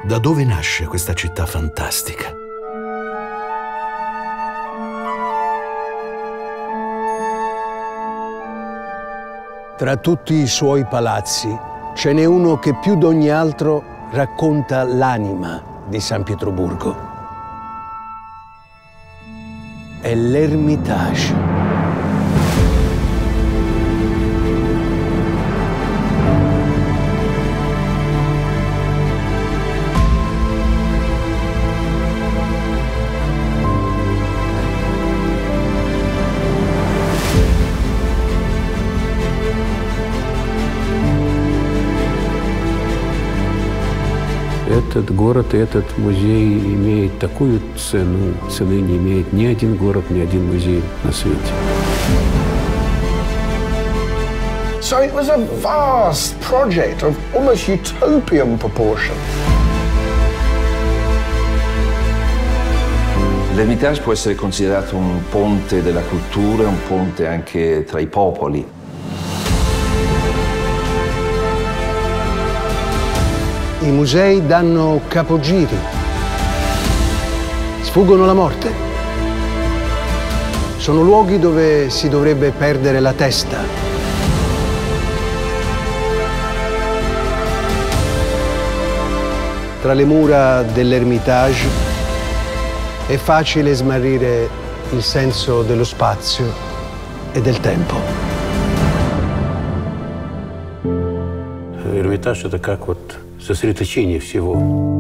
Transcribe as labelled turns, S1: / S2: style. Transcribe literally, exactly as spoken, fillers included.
S1: Da dove nasce questa città fantastica?
S2: Tra tutti i suoi palazzi ce n'è uno che più d'ogni altro racconta l'anima di San Pietroburgo. È l'Ermitage.
S3: Этот город, этот музей имеет такую цену, цены не имеет ни один город, ни один музей на свете.
S4: So it was a vast project of almost utopian proportion.
S5: L'Ermitage può essere considerato un ponte della cultura, un ponte anche tra i popoli.
S2: I musei danno capogiri, sfuggono la morte. Sono luoghi dove si dovrebbe perdere la testa. Tra le mura dell'Ermitage è facile smarrire il senso dello spazio e del tempo.
S3: Эрмитаж — это как вот сосредоточение всего.